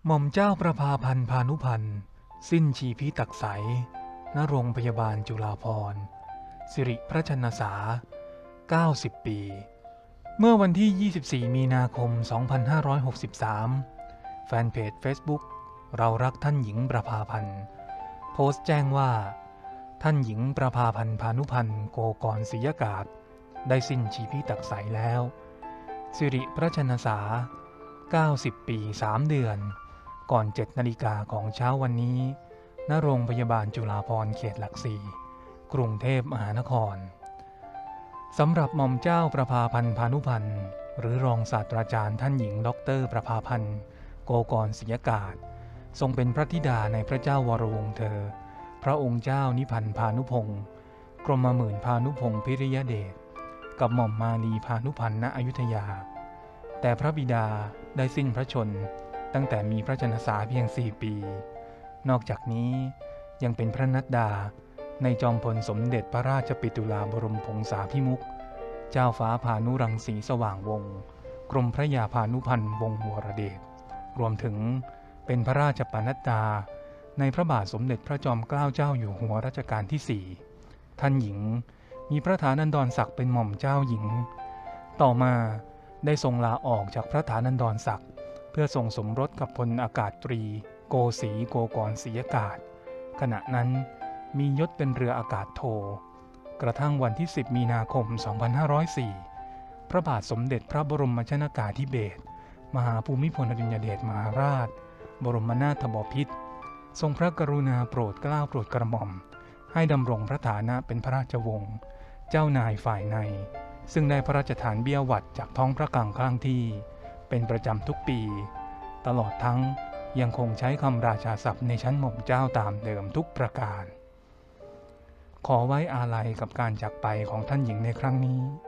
หม่อมเจ้าประภาพันธ์พานุพันธ์สิ้นชีพิตักไสยณโรงพยาบาลจุฬาภรณ์สิริพระชนสา90 ปีเมื่อวันที่ 24 มีนาคม 2563 แฟนเพจ Facebook เรารักท่านหญิงประภาพันธ์โพสต์แจ้งว่าท่านหญิงประภาพันธ์พานุพันธ์โกกรศรียกาศได้สิ้นชีพิตักไสยแล้วสิริพระชนสา90 ปี 3 เดือนก่อน 7 นาฬิกาของเช้าวันนี้ณโรงพยาบาลจุฬาภรณ์เขตหลักสี่กรุงเทพมหานครสำหรับหม่อมเจ้าประภาพันธ์พานุพันธ์หรือรองศาสตราจารย์ท่านหญิงดร.ประภาพันธ์โกกรศรียกาศทรงเป็นพระธิดาในพระเจ้าวรวงศ์เธอพระองค์เจ้านิพันธ์พานุพงศ์กรมหมื่นพานุพงศ์พิริยเดชกับหม่อมมาลีพานุพันธ์ณอยุธยาแต่พระบิดาได้สิ้นพระชนม์ตั้งแต่มีพระชนสาเพียง4 ปีนอกจากนี้ยังเป็นพระนัดดาในจอมพลสมเด็จพระราชปิตุลาบรมพงษาภิมุขเจ้าฟ้าพานุรังสีสว่างวงศ์กรมพระยาพานุพันธ์วงศ์วรเดชรวมถึงเป็นพระราชปนัดดาในพระบาทสมเด็จพระจอมเกล้าเจ้าอยู่หัวรัชกาลที่4ท่านหญิงมีพระฐานันดรศักดิ์เป็นหม่อมเจ้าหญิงต่อมาได้ทรงลาออกจากพระฐานันดรศักดิ์เพื่อทรงสมรสกับพลอากาศตรีโกศรีโกกรศรียกาศขณะนั้นมียศเป็นเรืออากาศโทกระทั่งวันที่ 10 มีนาคม 2504 พระบาทสมเด็จพระบรมชนกาธิเบศรมหาภูมิพลอดุลยเดชมหาราชบรมนาถบพิตรทรงพระกรุณาโปรดเกล้าโปรดกระหม่อมให้ดำรงพระฐานะเป็นพระราชวงศ์เจ้านายฝ่ายในซึ่งได้พระราชทานเบี้ยหวัดจากท้องพระคลังครั้งที่เป็นประจำทุกปีตลอดทั้งยังคงใช้คำราชาศัพท์ในชั้นหม่อมเจ้าตามเดิมทุกประการขอไว้อาลัยกับการจากไปของท่านหญิงในครั้งนี้